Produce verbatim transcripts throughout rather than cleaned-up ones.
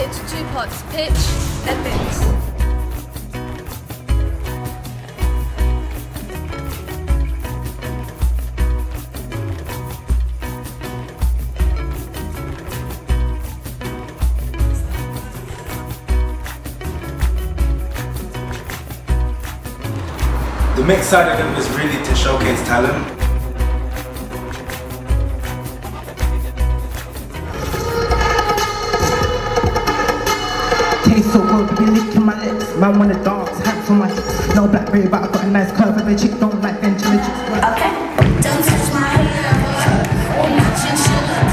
split into two parts, pitch and bins. The mixed side of them was really to showcase talent. Taste so good, be licking my lips. Man wanna dance, hands on my hips. No blackberry, but I got a nice curve. If a chick don't like them, chill chicks. Okay. Don't touch my hair or my chinchilla.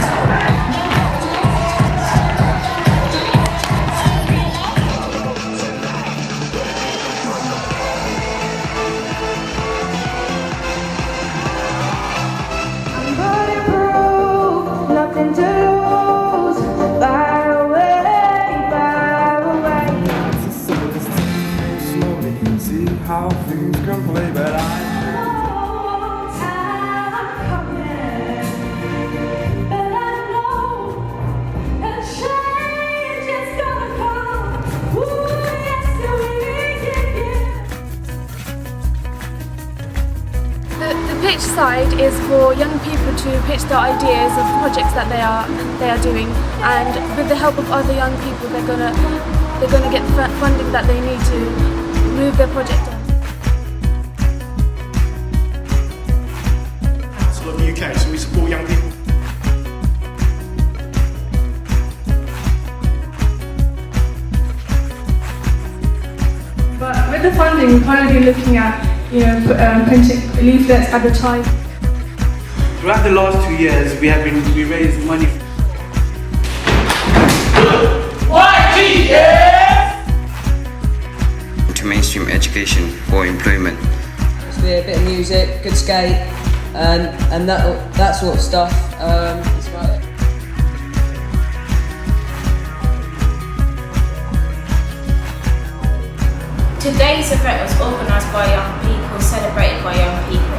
How things can play, but I long time coming, but I know a change is gonna come. Ooh, yes, The, the pitch side is for young people to pitch their ideas of projects that they are they are doing, and with the help of other young people, they're gonna they're gonna get the funding that they need to move their project on. Of the U K, so we support young people. But with the funding, we're kind of be looking at, you know, um, printing leaflets, advertising. Throughout the last two years, we have been we raised money. Y G S! To mainstream education for employment. It's be a bit of music, good skate, and and that that sort of stuff. Um, that's about it. Today's event was organised by young people, celebrated by young people.